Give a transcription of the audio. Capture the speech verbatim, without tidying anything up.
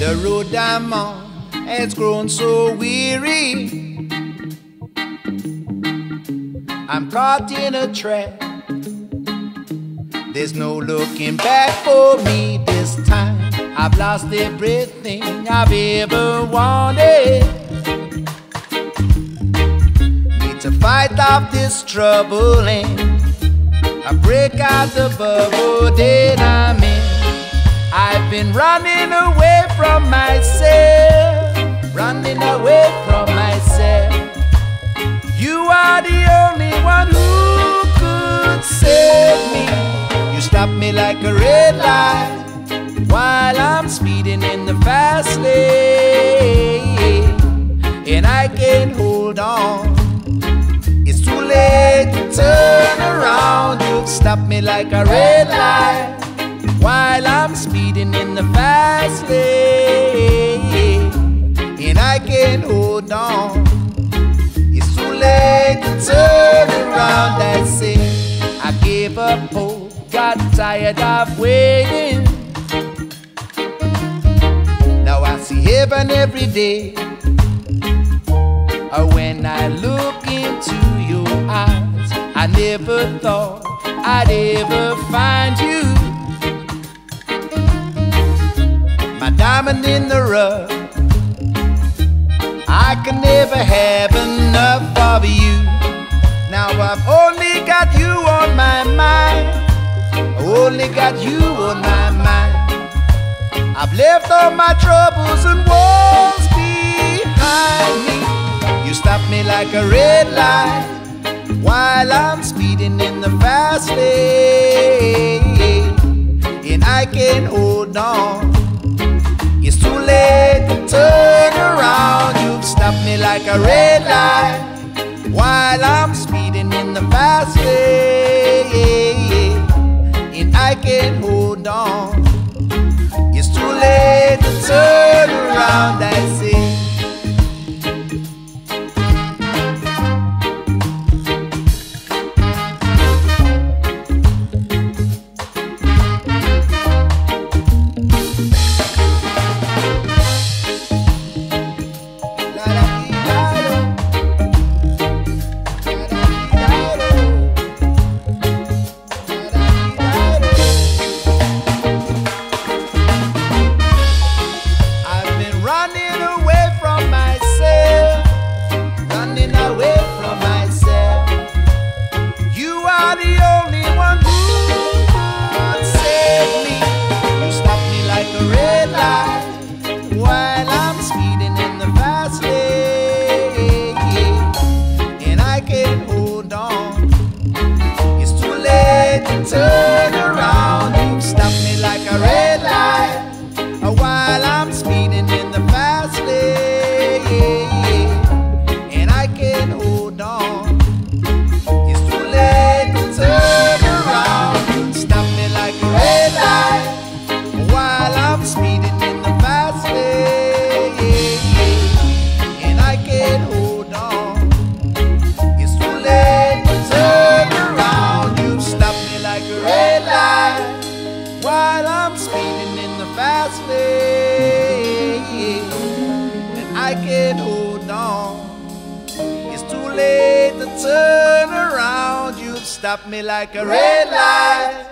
The road I'm on has grown so weary. I'm caught in a trap. There's no looking back for me this time. I've lost everything I've ever wanted. Need to fight off this trouble and I break out the bubble that I'm in. I've been running away from myself, running away from myself. You are the only one who could save me. You stop me like a red light while I'm speeding in the fast lane, and I can't hold on. It's too late to turn around. You've stopped me like a red light while I'm speeding in the fast lane, and I can't hold on. It's too late to turn around. That's it. I gave up hope, got tired of waiting. Now I see heaven every day. When I look into your eyes, I never thought I'd ever find you. My diamond in the rough, I can never have enough of you. Now I've only got you on my mind, only got you on my mind. I've left all my troubles and woes behind me. You stop me like a red light while I'm speeding in the fast lane, and I can't hold on. It's too late to turn around. You've stopped me like a red light while I'm speeding in the fast lane, and I can't hold on. It's too late to turn around. I say while I'm speeding in the fast lane, and I can't hold on. It's too late to turn around. You stopped me like a red light while I'm speeding in the fast lane, and I can't hold on. It's too late to turn around. You stopped me like a red light while I'm speeding in the fast lane, and I can't hold on. It's too late to turn around. You stopped me like a red light while I'm speeding in the fast lane, and I can't hold on. It's too late to turn around. You've stopped me like a red light